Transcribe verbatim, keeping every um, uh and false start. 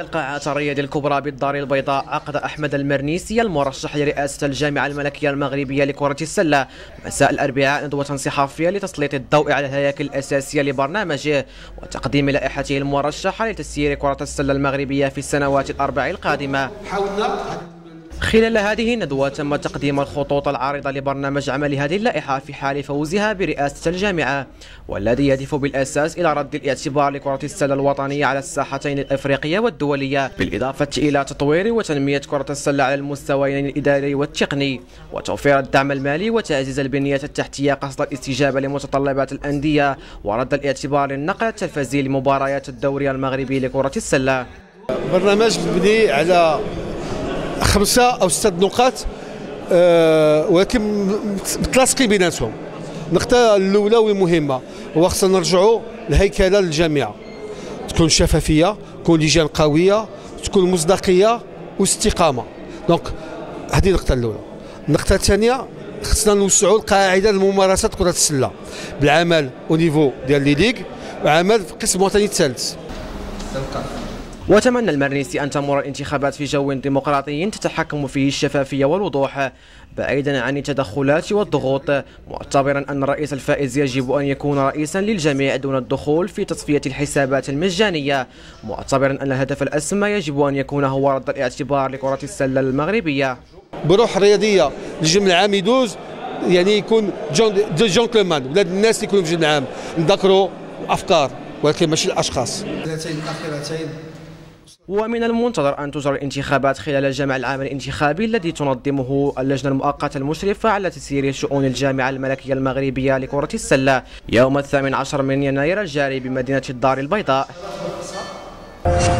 قاعة الرياض الكبرى بالدار البيضاء عقد أحمد المرنيسي المرشح لرئاسة الجامعة الملكية المغربية لكرة السلة مساء الأربعاء ندوة صحفية لتسليط الضوء على الهياكل الأساسية لبرنامجه وتقديم لائحته المرشحة لتسيير كرة السلة المغربية في السنوات الأربع القادمة. خلال هذه الندوة تم تقديم الخطوط العارضة لبرنامج عمل هذه اللائحة في حال فوزها برئاسة الجامعة، والذي يهدف بالأساس إلى رد الاعتبار لكرة السلة الوطنية على الساحتين الإفريقية والدولية، بالإضافة إلى تطوير وتنمية كرة السلة على المستويين الإداري والتقني، وتوفير الدعم المالي وتعزيز البنية التحتية قصد الاستجابة لمتطلبات الأندية ورد الاعتبار للنقل التلفزي لمباريات الدوري المغربي لكرة السلة. برنامج مبني على خمسة أو ستة نقاط أه ولكن متلاصقين بيناتهم. النقطة الأولى والمهمة هو خصنا نرجعوا للهيكلة للجامعة، تكون شفافية، تكون لجان قوية، تكون مصداقية واستقامة. دونك هذه النقطة الأولى. النقطة الثانية خصنا نوسعوا القاعدة لممارسة كرة السلة بالعمل أو نيفو ديال لي ليغ وعمل في القسم الوطني الثالث. وتمنى المرنيسي أن تمر الانتخابات في جو ديمقراطي تتحكم فيه الشفافية والوضوح بعيدا عن التدخلات والضغوط، معتبرا أن الرئيس الفائز يجب أن يكون رئيسا للجميع دون الدخول في تصفية الحسابات المجانية، معتبرا أن الهدف الأسمى يجب أن يكون هو رد الاعتبار لكرة السلة المغربية بروح رياضية للجمع العام يدوز، يعني يكون دو جونتلمان، ولاد الناس يكونوا في الجمع العام نذكروا أفكار ولكن ماشي الأشخاص. ومن المنتظر أن تجرى الانتخابات خلال الجمع العام الانتخابي الذي تنظمه اللجنة المؤقتة المشرفة على تسيير شؤون الجامعة الملكية المغربية لكرة السلة يوم الثامن عشر من يناير الجاري بمدينة الدار البيضاء.